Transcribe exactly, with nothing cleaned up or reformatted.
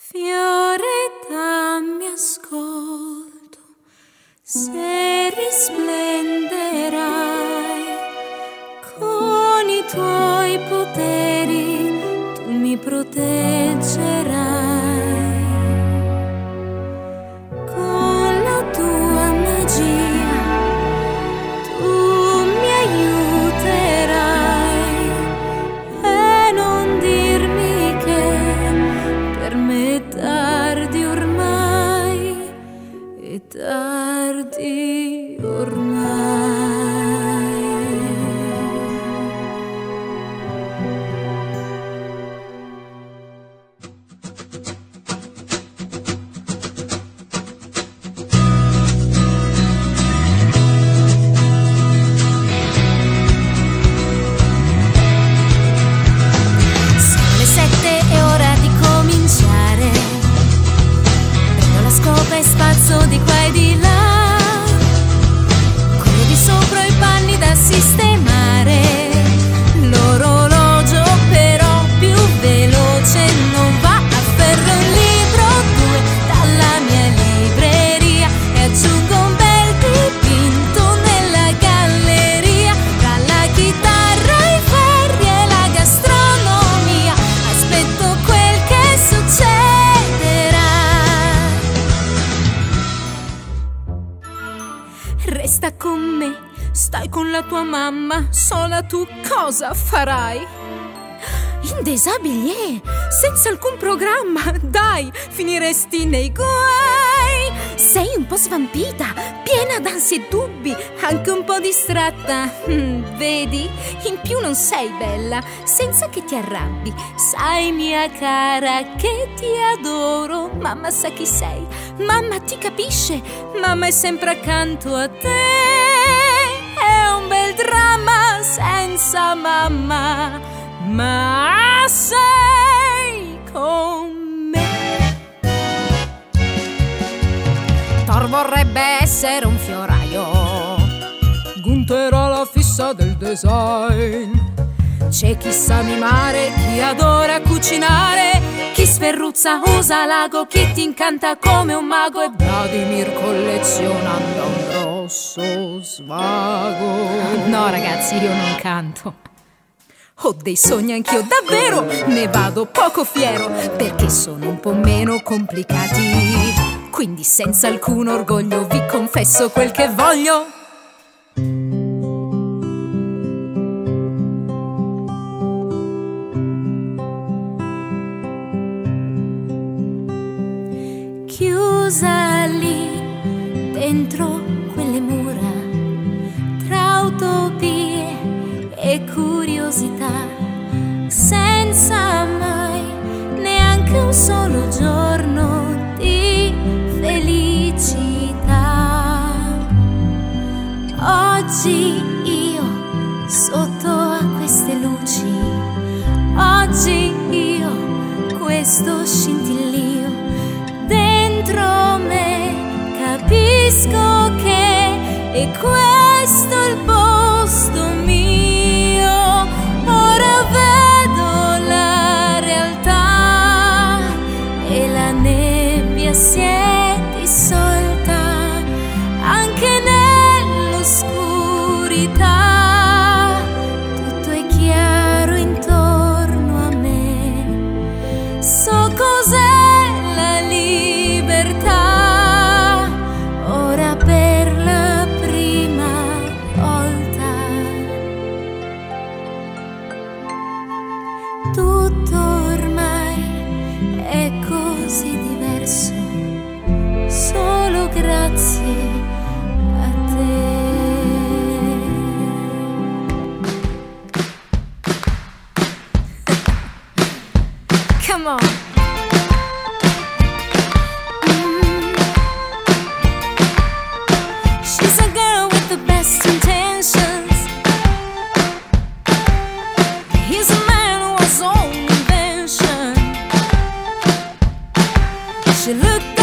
Fiore, dammi ascolto, se risplenderai con i tuoi poteri, tu mi proteggerai. Con la tua magia tu mi aiuterai e non dirmi che per me è tardi ormai, è tardi ormai. Sono le sette, è ora di cominciare. Prendo la scopa e spazzo di qua e di là. Quello di sopra i panni da sistemare. L'orologio però più veloce non va. Afferro un libro, due dalla mia libreria e aggiungo un bel dipinto nella galleria. Tra la chitarra, i ferri e la gastronomia aspetto quel che succederà. Resta con me, stai con la tua mamma, sola tu cosa farai? In déshabillé, senza alcun programma, dai, finiresti nei guai. Sei un po' svampita, piena d'ansie e dubbi, anche un po' distratta. Mm, vedi? In più non sei bella, senza che ti arrabbi. Sai, mia cara, che ti adoro. Mamma sa chi sei, mamma ti capisce, mamma è sempre accanto a te. È un bel dramma senza mamma, ma sei con me. Thor vorrebbe essere un fioraio, Gunther ha la fissa del design. C'è chi sa mimare, chi adora cucinare, chi sferruzza usa l'ago, chi ti incanta come un mago. E Vladimir colleziona un grosso svago. No ragazzi, io non canto. Ho dei sogni anch'io, davvero, ne vado poco fiero, perché sono un po' meno complicati. Quindi senza alcun orgoglio vi confesso quel che voglio. Chiusa lì dentro quelle mura, tra utopie e curiosità, senza mai neanche un solo giorno di felicità. Oggi io sotto a queste luci, oggi io questo scintillio dentro me, capisco che è questo il posto mio. Ora vedo la realtà e la nebbia si è dissolta anche nell'oscurità. Tutto è chiaro intorno a me, so cos'è la libertà. Ora per la prima volta tutto ormai è così diverso, solo grazie a te. Come on. Mm. She's a girl with the best intentions. He's a man who has own invention. She looked